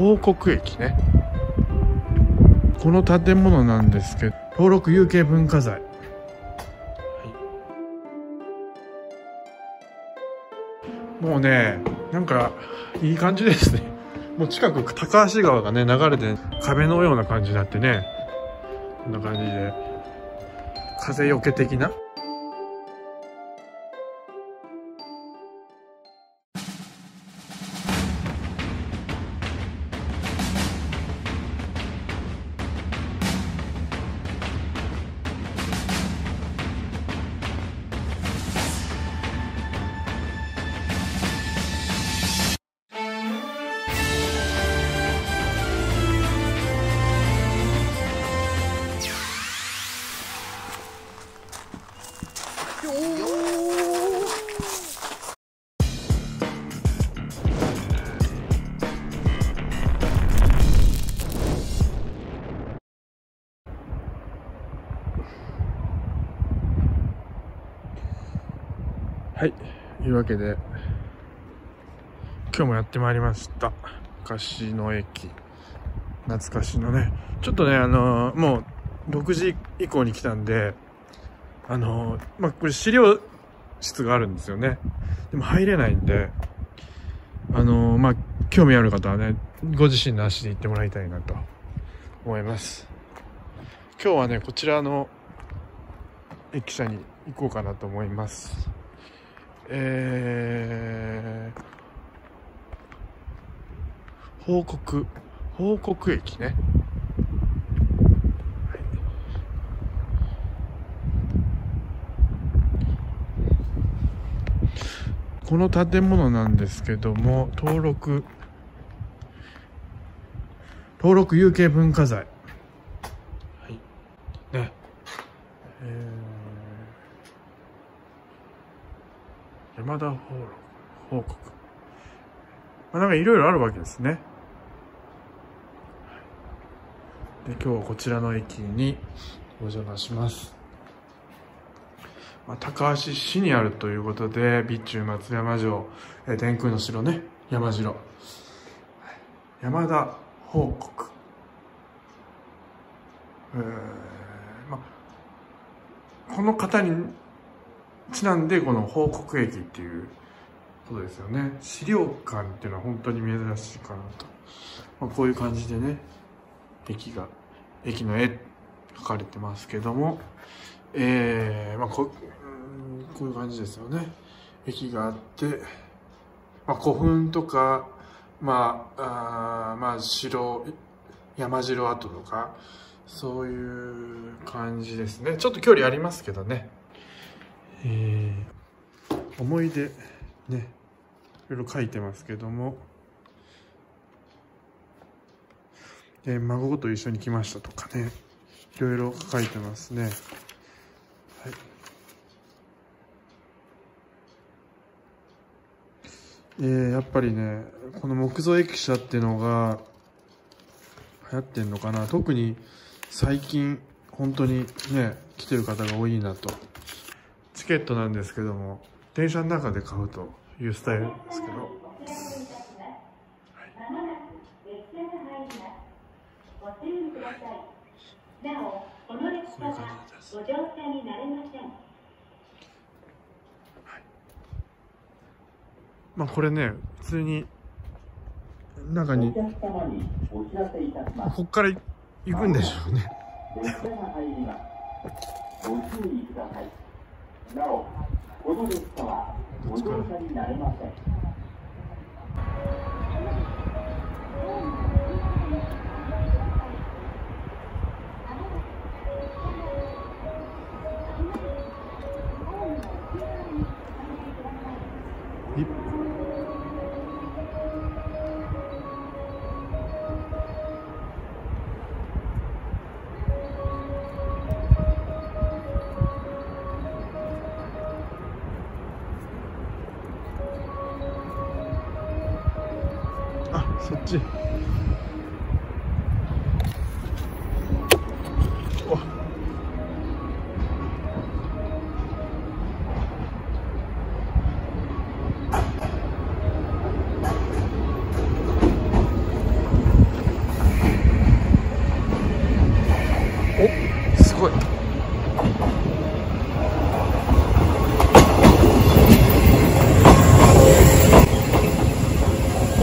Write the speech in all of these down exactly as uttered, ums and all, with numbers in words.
報国駅ね。この建物なんですけど、登録有形文化財、はい、もうね、なんかいい感じですね。もう近く高橋川がね流れて壁のような感じになってね、こんな感じで風よけ的な。はい、というわけで今日もやってまいりました。昔の駅、懐かしのね。ちょっとね、あのー、もうろくじ以降に来たんで、あのー、まあ、これ資料室があるんですよね。でも入れないんで、あのー、まあ、興味ある方はね、ご自身の足で行ってもらいたいなと思います。今日はね、こちらの駅舎に行こうかなと思います。えー、報国報国駅ね、はい、この建物なんですけども、登録登録有形文化財、はい、ね、えー、山田報国、まあ、なんかいろいろあるわけですね。で、今日はこちらの駅にお邪魔します。まあ、高橋市にあるということで、備中松山城、えー、天空の城ね、山城、山田報国、えーまあ、この方にちなんでこの報国駅っていうことですよね。資料館っていうのは本当に珍しいかなと、まあ、こういう感じでね、駅が駅の絵描かれてますけども、えー、まあこう、こういう感じですよね。駅があって、まあ、古墳とか、まあ、あまあ城、山城跡とか、そういう感じですね。ちょっと距離ありますけどね。えー、思い出ね、いろいろ書いてますけども、えー、孫と一緒に来ましたとかね、いろいろ書いてますね。はい、えー、やっぱりね、この木造駅舎っていうのが流行ってんのかな。特に最近本当にね、来てる方が多いなと。チケットなんですけども、電車の中で買うというスタイルですけど、はい、こういう感じです。はい、まあこれね、普通に中にこっから行くんでしょうね。なお、この列車はご乗車になれません。そっち。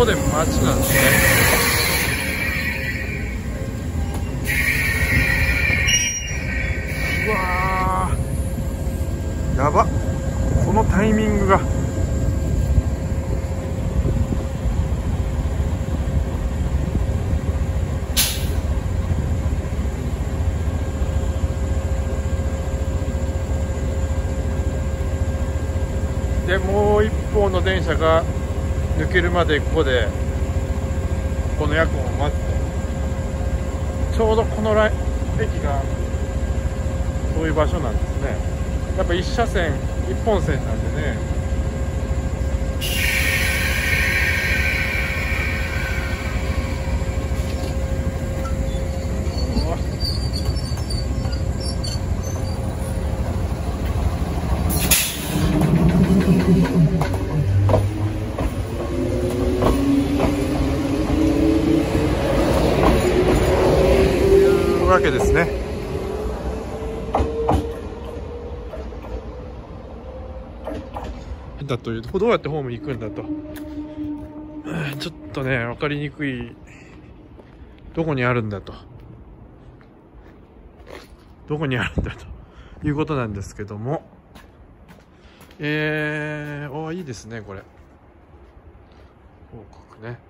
こで町なんですね。うわー、やば、このタイミングが。でもう一方の電車が抜けるまでここでこのヤクモを待って、ちょうどこのライ駅がそういう場所なんですね。やっぱ一車線一本線なんでね。わけですね。だというとどうやってホームに行くんだと、ちょっとね分かりにくい。どこにあるんだとどこにあるんだということなんですけども、えー、おいいですねこれ報告ね。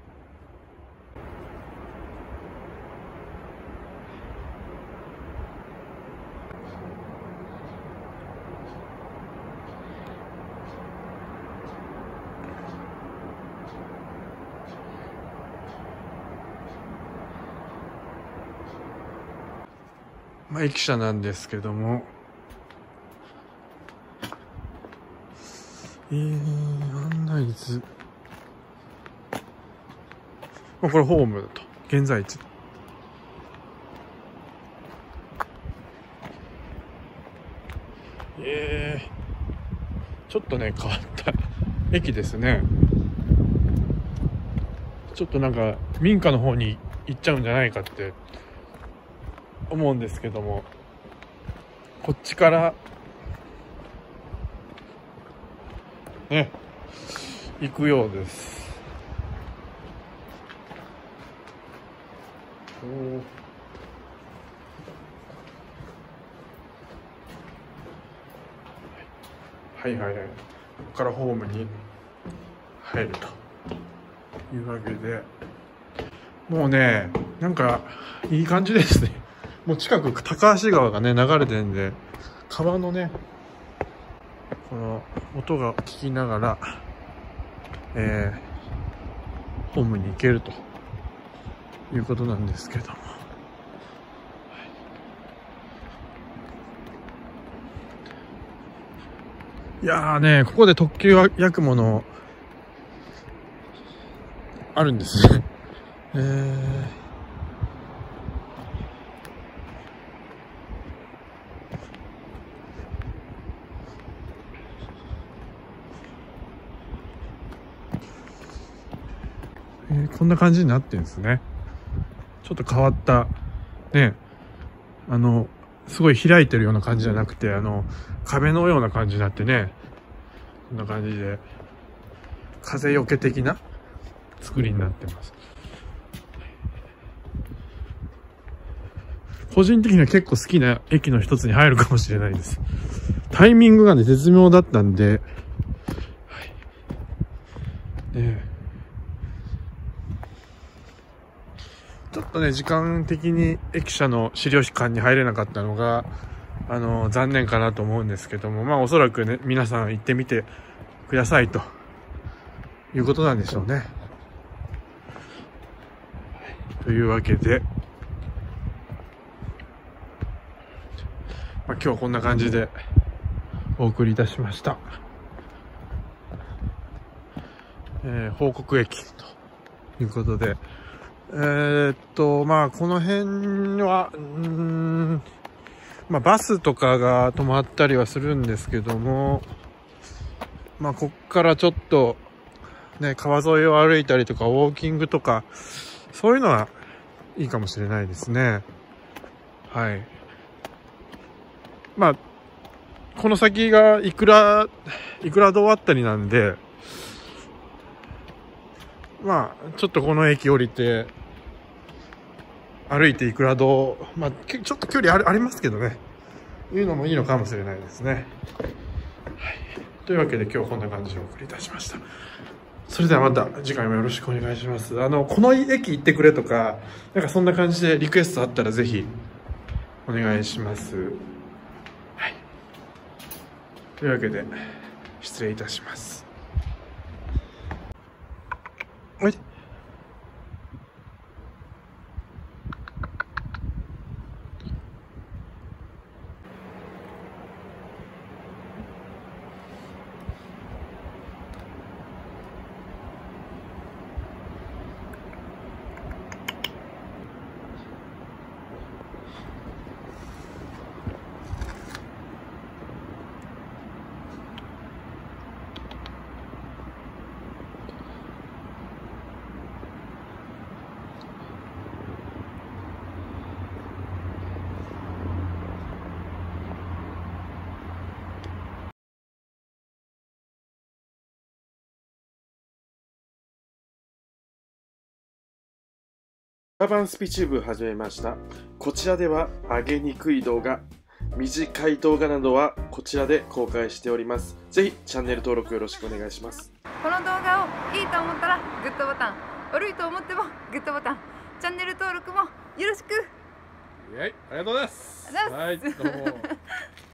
まあ、駅舎なんですけども、えー、案内図、まあ、これホームだと現在地。えー、ちょっとね変わった駅ですね。ちょっとなんか民家の方に行っちゃうんじゃないかって思うんですけども、こっちからね行くようです。おはいはいはい、ここからホームに入るというわけで、もうねなんかいい感じですね。もう近く高橋川がね流れてるんで、川のねこの音が聞きながら、えー、ホームに行けるということなんですけども、いやーねここで特急ヤクモのあるんですね。えーえー、こんな感じになってるんですね。ちょっと変わったね、あのすごい開いてるような感じじゃなくて、あの壁のような感じになってね、こんな感じで風よけ的な作りになってます。個人的には結構好きな駅の一つに入るかもしれないです。タイミングがね絶妙だったんで、はい、ねちょっとね時間的に駅舎の資料館に入れなかったのがあの残念かなと思うんですけども、まあおそらくね皆さん行ってみてくださいということなんでしょうね。というわけで、まあ、今日はこんな感じでお送りいたしました。えー、報告駅ということで、えー、っとまあこの辺はうーん、まあ、バスとかが止まったりはするんですけども、まあこっからちょっとね川沿いを歩いたりとかウォーキングとかそういうのはいいかもしれないですね。はい。まあこの先がいくらいくら堂あったりなんで、 まあちょっとこの駅降りて歩いていくらどう、まあちょっと距離ありありますけどね、いうのもいいのかもしれないですね。はい、というわけで今日はこんな感じでお送りいたしました。それではまた次回もよろしくお願いします。あのこの駅行ってくれとか、なんかそんな感じでリクエストあったらぜひお願いします。はい、というわけで失礼いたします。おいで。 アーバンスピチューブ始めました。こちらでは上げにくい動画、短い動画などはこちらで公開しております。ぜひチャンネル登録よろしくお願いします。 この動画をいいと思ったらグッドボタン、悪いと思ってもグッドボタン、チャンネル登録もよろしく。 はい、ありがとうございます。 ありがとうございます。 はい、どうも。